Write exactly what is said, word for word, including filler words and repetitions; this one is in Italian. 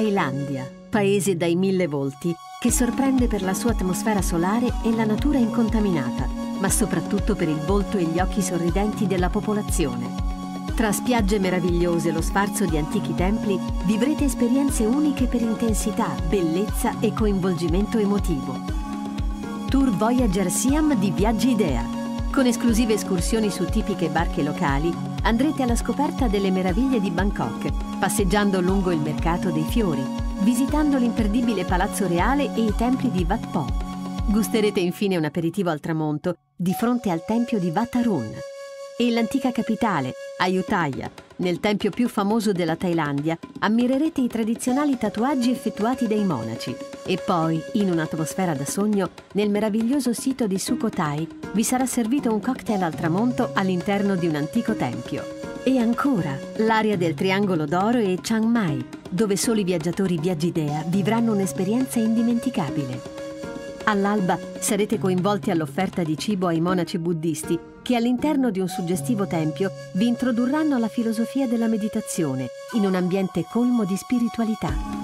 Thailandia, paese dai mille volti, che sorprende per la sua atmosfera solare e la natura incontaminata, ma soprattutto per il volto e gli occhi sorridenti della popolazione. Tra spiagge meravigliose e lo sfarzo di antichi templi, vivrete esperienze uniche per intensità, bellezza e coinvolgimento emotivo. Tour Voyager Siam di Viaggi Idea. Con esclusive escursioni su tipiche barche locali, andrete alla scoperta delle meraviglie di Bangkok, passeggiando lungo il mercato dei fiori, visitando l'imperdibile Palazzo Reale e i templi di Wat Po. Gusterete infine un aperitivo al tramonto di fronte al tempio di Wat Arun. E l'antica capitale, Ayutthaya, nel tempio più famoso della Thailandia, ammirerete i tradizionali tatuaggi effettuati dai monaci. E poi, in un'atmosfera da sogno, nel meraviglioso sito di Sukhothai vi sarà servito un cocktail al tramonto all'interno di un antico tempio. E ancora, l'area del Triangolo d'Oro e Chiang Mai, dove solo i viaggiatori Viaggi Idea vivranno un'esperienza indimenticabile. All'alba sarete coinvolti all'offerta di cibo ai monaci buddisti che all'interno di un suggestivo tempio vi introdurranno alla filosofia della meditazione in un ambiente colmo di spiritualità.